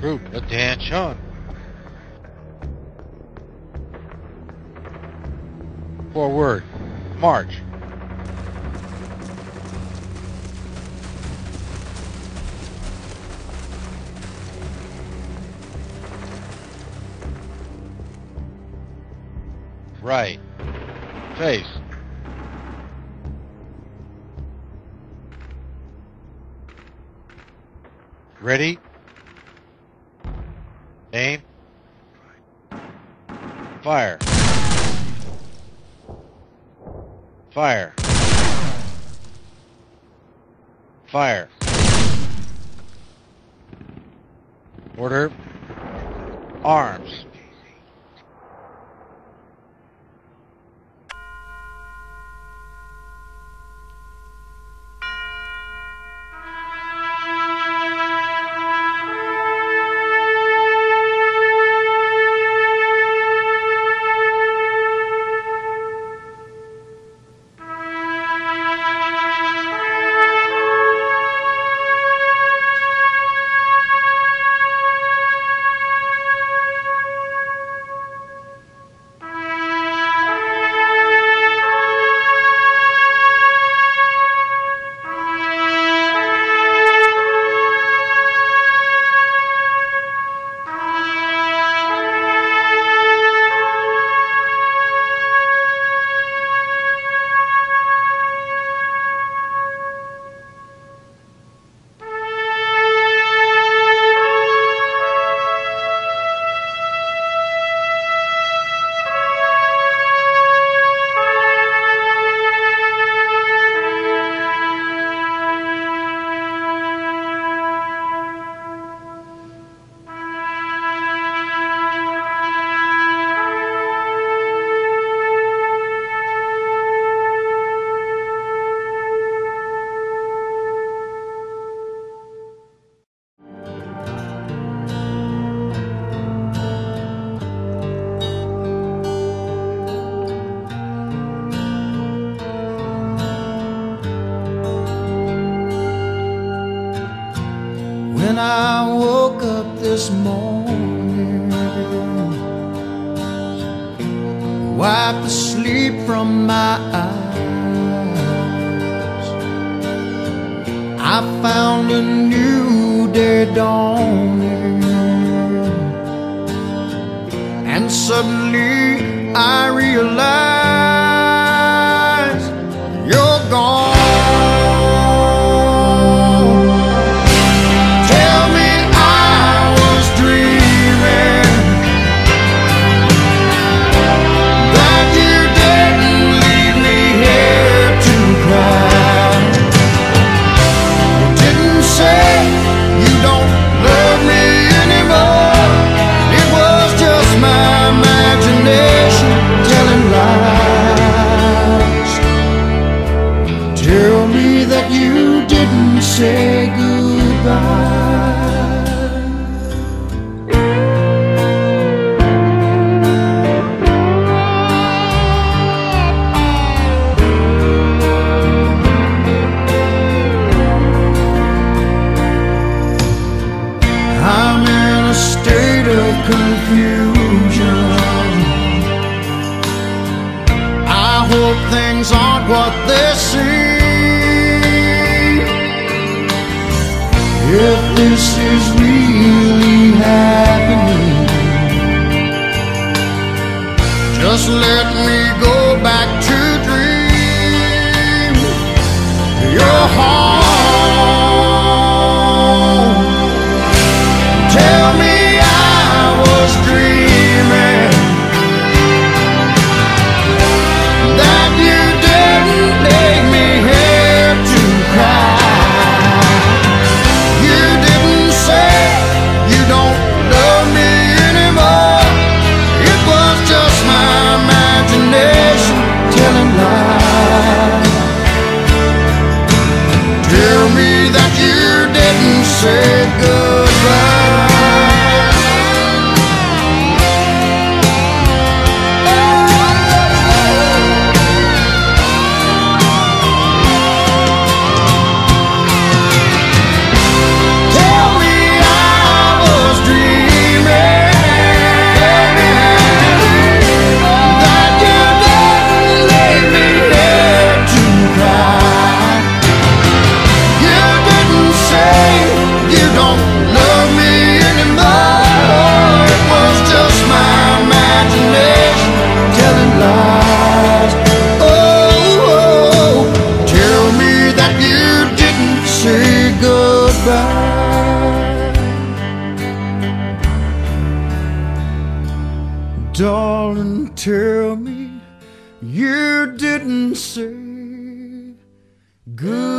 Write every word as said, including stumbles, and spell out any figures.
Group attention. Forward. March. Right. Face. Ready? Aim. Fire. Fire. Fire. Order. Arms. When I woke up this morning, wiped the sleep from my eyes, I found a new day dawning, and suddenly I realized you're gone. Tell me that you didn't say goodbye. I'm in a state of confusion. I hope things aren't what they seem. If this is really happening, just let me go back to dream your home. Tell me I was dreaming, that you didn't leave me here to cry. darling, tell me you didn't say goodbye.